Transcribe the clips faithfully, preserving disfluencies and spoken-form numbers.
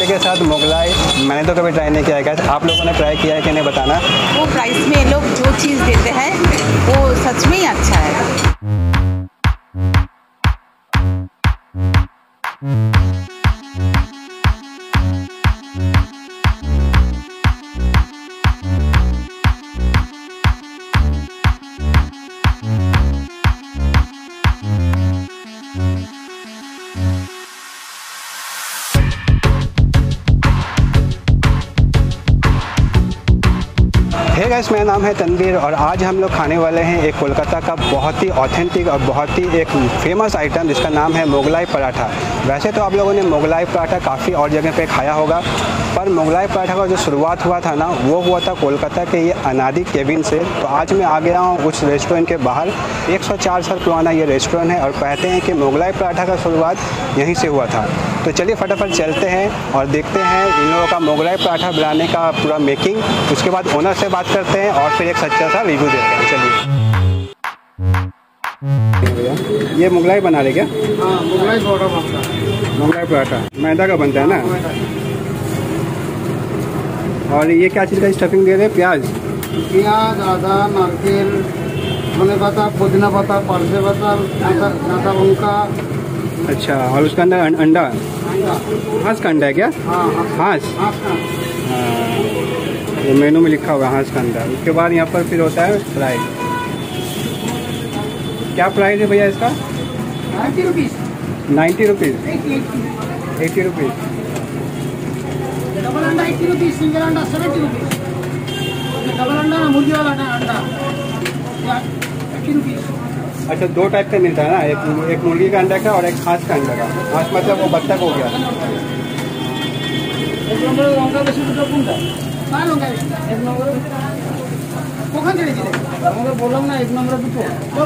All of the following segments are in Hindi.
के साथ मुगलाई मैंने तो कभी ट्राई नहीं किया है। आप लोगों ने ट्राई किया है कि नहीं बताना। वो प्राइस में ये लोग जो चीज़ देते हैं वो सच में ही अच्छा है। हे गाइस, मेरा नाम है तनवीर और आज हम लोग खाने वाले हैं एक कोलकाता का बहुत ही ऑथेंटिक और बहुत ही एक फेमस आइटम जिसका नाम है मुगलाई पराठा। वैसे तो आप लोगों ने मुगलाई पराठा काफ़ी और जगह पे खाया होगा, पर मुगलाई पराठा का जो शुरुआत हुआ था ना वो हुआ था कोलकाता के ये अनादि केबिन से। तो आज मैं आ गया हूँ उस रेस्टोरेंट के बाहर। एक सौ चार साल पुराना ये रेस्टोरेंट है और कहते हैं कि मुगलाई पराठा का शुरुआत यहीं से हुआ था। तो चलिए फटाफट चलते हैं और देखते हैं इन लोगों का मुगलाई पराठा बनाने का पूरा मेकिंग। उसके बाद ओनर से बात करते हैं और फिर एक सच्चा सा रिव्यू देते हैं। चलिए, ये मुगलाई बना रहे क्या? हाँ, मुगलाई पराठा बनता है। मुगलाई पराठा मैदा का बनता है ना? और ये क्या चीज़ का स्टफिंग दे रहे हैं? प्याज प्याज, आदा, नारकेल, धने पत्ता, पुदीना पत्ता, परसे पत्ता, काँचा लंका। अच्छा, और उसके अंदर अंडा, हांस का अंडा है क्या? हाँ, हांस। हाँ, ये मेनू में लिखा हुआ है हांस का अंडा। उसके बाद यहाँ पर फिर होता है फ्राई। क्या प्राइस है भैया इसका? Ninety rupees. Ninety rupees eighty rupees. Double अंडा एट्टी रुपीज़, सिंगल अंडा सेवेंटी रुपीज़। डबल अंडा ना मुर्गी वाला अंडा एट्टी रुपीज़। अच्छा, दो टाइप का मिलता है ना, एक एक मुर्गी का अंडा का और एक हांस का अंडा का। हांस मतलब वो बत्तख हो गया। एक नंबर लंका बेশি দুটো কোনটা? না লঙ্কা বেশি। এক নম্বরে কখন ছেড়ে দিলে? আমাকে বললাম না এক নম্বরে দুটো।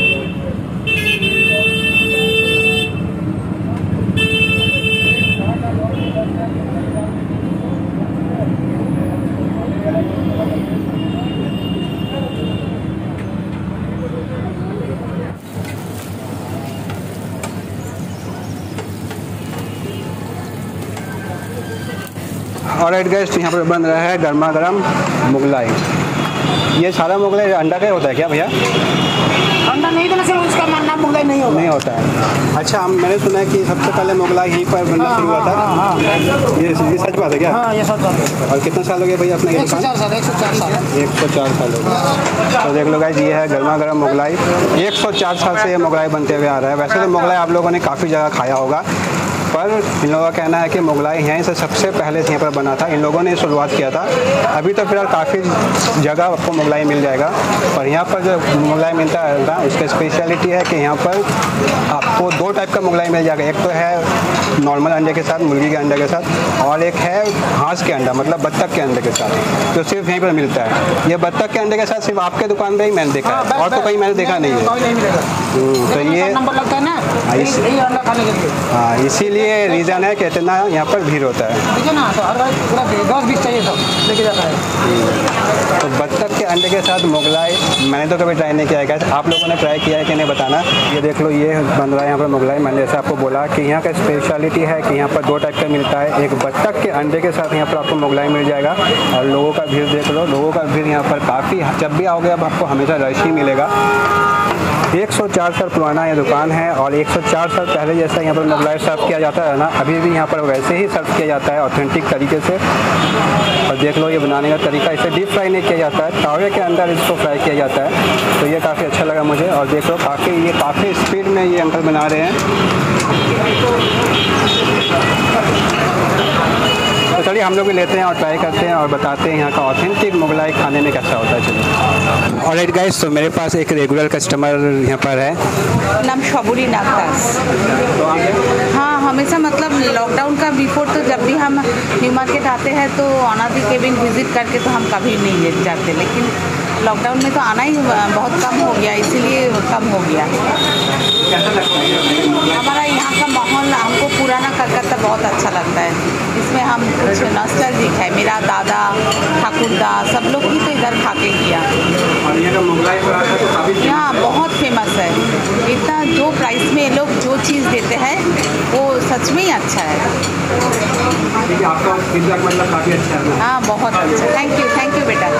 और राइट गाइस, यहाँ पर बन रहा है गर्मा गर्म मुगलाई। ये सारा मुगलाई अंडा का होता है क्या भैया? अंडा नहीं देने से उसका नाम मुगलाई नहीं होगा। नहीं होता है। अच्छा, हम मैंने सुना है कि सबसे पहले मुगलाई यहीं पर बनना शुरू हुआ था। हाँ, हाँ, ये ये सच बात है क्या? हाँ, ये सच बात है। और कितना साल हो गया भैया अपने? एक सौ चार साल। एक सौ चार साल एक सौ चार साल हो गया। तो देख लो गाइस, ये है गर्मा गर्म मुगलाई। एक सौ चार साल से ये मुगलाई बनते हुए आ रहा है। वैसे तो मुगलाई आप लोगों ने काफ़ी जगह खाया होगा, पर इन लोगों का कहना है कि मुगलाई यहीं से सबसे पहले से यहाँ पर बना था। इन लोगों ने शुरुआत किया था। अभी तो फिलहाल काफ़ी जगह आपको मुगलाई मिल जाएगा, पर यहाँ पर जो मुगलाई मिलता है ना उसका स्पेशलिटी है कि यहाँ पर आपको दो टाइप का मुगलाई मिल जाएगा। एक तो है नॉर्मल अंडे के साथ, मुर्गी के अंडे के साथ, और एक है हांस के अंडा मतलब बत्तख के अंडे के साथ, जो सिर्फ यहीं पर मिलता है। ये बत्तख के अंडे के साथ सिर्फ आपके दुकान पर ही मैंने देखा है, और तो कहीं मैंने देखा नहीं है। तो ये नंबर लगता है ना, यही अंडा खाने के लिए। हाँ, इसीलिए ये रीज़न है कि इतना यहाँ पर भीड़ होता है। ठीक है ना, तो हर बार पूरा दस बीस चाहिए सब लेके जाता है। तो बत्तख के अंडे के साथ मुगलाई मैंने तो कभी ट्राई नहीं किया है। आप लोगों ने ट्राई किया है कि नहीं बताना। ये देख लो, ये बन रहा है यहाँ पर मुगलाई। मैंने जैसे आपको बोला कि यहाँ का स्पेशलिटी है कि यहाँ पर दो टाइप का मिलता है। एक बत्तख के अंडे के साथ यहाँ पर आपको मुगलाई मिल जाएगा, और लोगों का भीड़ देख लो, लोगों का भीड़ यहाँ पर काफ़ी, जब भी आओगे अब आपको हमेशा रश ही मिलेगा। एक सौ चार साल पुराना ये दुकान है और एक सौ चार साल पहले जैसा यहाँ पर मुगलाई सर्व किया जाता है ना, अभी भी यहाँ पर वैसे ही सर्व किया जाता है ऑथेंटिक तरीके से। और देख लो, ये बनाने का तरीका, इसे डीप फ्राई नहीं किया जाता है, तावे के अंदर इसको फ्राई किया जाता है। तो ये काफ़ी अच्छा लगा मुझे। और देख लो, काफ़ी ये काफ़ी स्पीड में ये अंकल बना रहे हैं। तो चलिए हम लोग भी लेते हैं और ट्राई करते हैं और बताते हैं यहाँ का ऑथेंटिक मुगलाई खाने में कैसा होता है। चलिए। और राइट गाइस, तो मेरे पास एक रेगुलर कस्टमर यहाँ पर है। नाम शबुरी नागदास। हाँ, हमेशा मतलब लॉकडाउन का बिफोर तो जब भी हम न्यू मार्केट आते हैं तो अनादि केबिन विजिट करके तो हम कभी नहीं जाते, लेकिन लॉकडाउन में तो आना ही बहुत कम हो गया, इसीलिए कम हो गया। हमारा यहाँ का माहौल हमको पुराना कलकत्ता बहुत अच्छा लगता है। इसमें हम कुछ नॉस्टैल्जिक है। मेरा दादा ठाकुरदा सब लोग ही तो इधर खा के किया। यहाँ बहुत फेमस है। इतना जो प्राइस में ये लोग जो जो चीज़ देते हैं वो सच में ही अच्छा है। आपका फीडबैक मतलब काफ़ी अच्छा है। हाँ बहुत अच्छा, थैंक यू थैंक यू बेटा।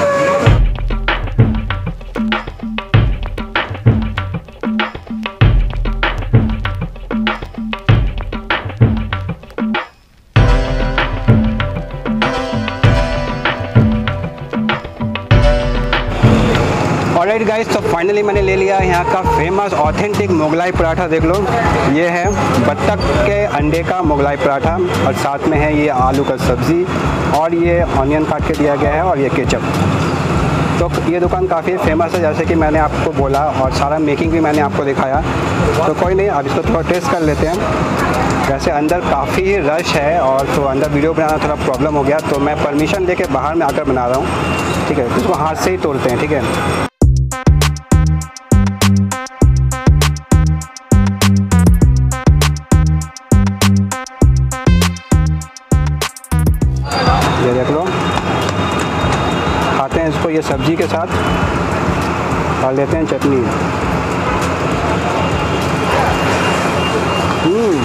ऑलराइट गाइस, तो फाइनली मैंने ले लिया यहाँ का फेमस ऑथेंटिक मुगलाई पराठा। देख लो, ये है बत्तख के अंडे का मुगलाई पराठा और साथ में है ये आलू का सब्ज़ी और ये ऑनियन काट के दिया गया है और ये केचप। तो ये दुकान काफ़ी फेमस है जैसे कि मैंने आपको बोला और सारा मेकिंग भी मैंने आपको दिखाया। तो कोई नहीं, अब इसको थोड़ा टेस्ट कर लेते हैं। वैसे अंदर काफ़ी रश है और तो अंदर वीडियो बनाना थोड़ा प्रॉब्लम हो गया, तो मैं परमिशन लेके बाहर में आकर बना रहा हूँ। ठीक है, इसको हाथ से ही तोड़ते हैं। ठीक है, ये देख लो, खाते हैं इसको ये सब्जी के साथ और लेते हैं चटनी। हम्म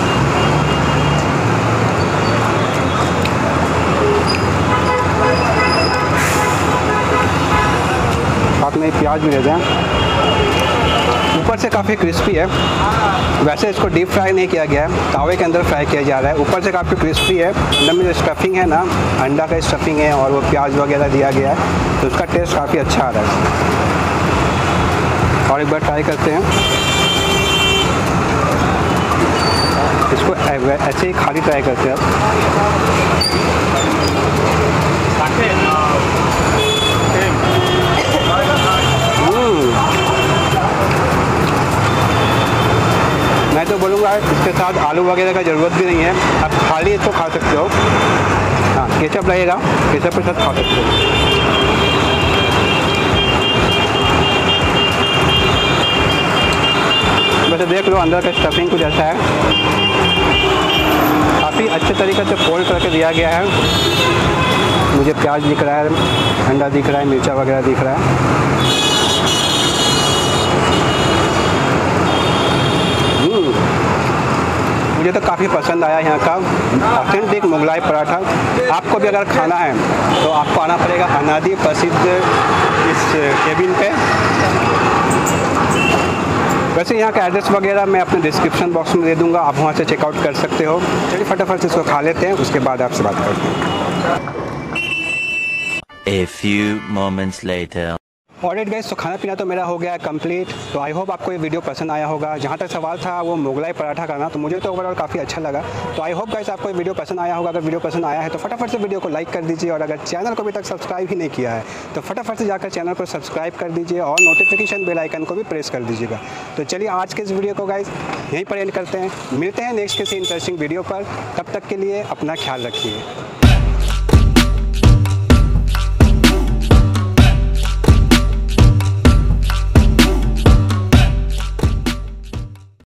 साथ में प्याज भी लेते हैं। ऊपर से काफ़ी क्रिस्पी है। वैसे इसको डीप फ्राई नहीं किया गया है, तावे के अंदर फ्राई किया जा रहा है। ऊपर से काफ़ी क्रिस्पी है। अंदर में जो स्टफिंग है ना, अंडा का स्टफिंग है और वो प्याज वगैरह दिया गया है, तो उसका टेस्ट काफ़ी अच्छा आ रहा है। और एक बार ट्राई करते हैं इसको, ऐसे ही खाली ट्राई करते हैं। मैं तो बोलूँगा इसके साथ आलू वगैरह का ज़रूरत भी नहीं है, आप खाली इसको खा सकते हो। हाँ, केचप लगेगा, केचप के साथ खा सकते हो। वैसे देख लो अंदर का स्टफिंग कुछ ऐसा है, काफ़ी अच्छे तरीके से फोल्ड करके दिया गया है। मुझे प्याज दिख रहा है, अंडा दिख रहा है, मिर्चा वगैरह दिख रहा है। मुझे तो काफ़ी पसंद आया यहाँ का ऑथेंटिक मुगलाई पराठा। आपको भी अगर खाना है तो आपको आना पड़ेगा अनादि प्रसिद्ध इस केबिन पे। वैसे यहाँ का एड्रेस वगैरह मैं अपने डिस्क्रिप्शन बॉक्स में दे दूँगा, आप वहाँ से चेकआउट कर सकते हो। चलिए फटाफट से इसको खा लेते हैं, उसके बाद आपसे बात करते हैं। A few moments later. Alright guys, तो खाना पीना तो मेरा हो गया है कंप्लीट। तो आई होप आपको ये वीडियो पसंद आया होगा। जहाँ तक सवाल था वो मुगलाई पराठा का ना, तो मुझे तो ओवरऑल काफ़ी अच्छा लगा। तो आई होप गाइस आपको ये वीडियो पसंद आया होगा। अगर वीडियो पसंद आया है तो फटाफट से वीडियो को लाइक कर दीजिए और अगर चैनल को अभी तक सब्सक्राइब ही नहीं किया है तो फटाफट से जाकर चैनल को सब्सक्राइब कर दीजिए और नोटिफिकेशन बेल आइकन को भी प्रेस कर दीजिएगा। तो चलिए आज के इस वीडियो को गाइस यहीं पर एंड करते हैं। मिलते हैं नेक्स्ट किसी इंटरेस्टिंग वीडियो पर। तब तक के लिए अपना ख्याल रखिए।